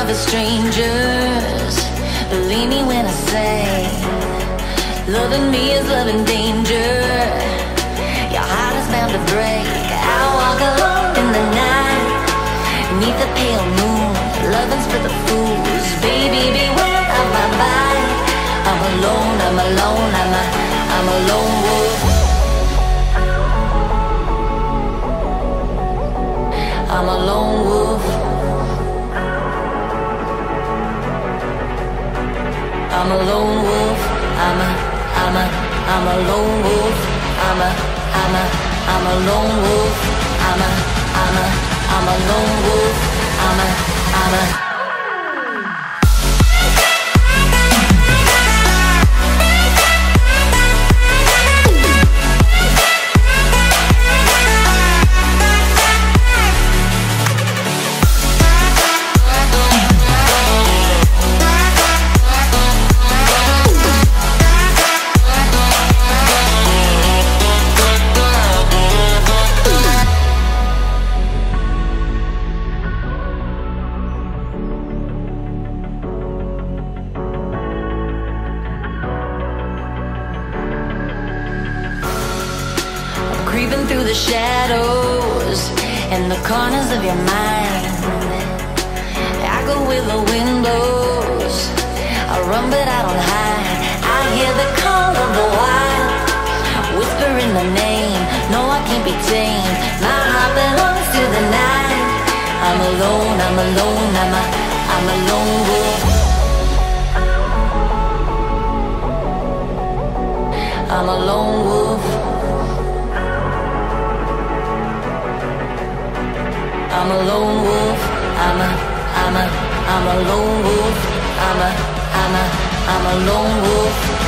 of strangers. Believe me when I say, loving me is loving danger. Your heart is bound to break. I walk alone in the night, neath the pale moon. Loving's for the fools. Baby, beware of my bite. I'm alone, I'm alone, I'm a lone wolf. I'm a lone wolf. I'm a lone wolf. I'm a lone wolf. I'm a lone wolf. I'm a lone wolf. I'm a creeping through the shadows and the corners of your mind. I go where the wind blows. I run but I don't hide. I hear the call of the wild, whispering the name. No, I can't be tamed. My heart belongs to the night. I'm alone, I'm alone, I'm a lone wolf. I'm a lone wolf. I'm a lone wolf. I'm a lone wolf. I'm a lone wolf.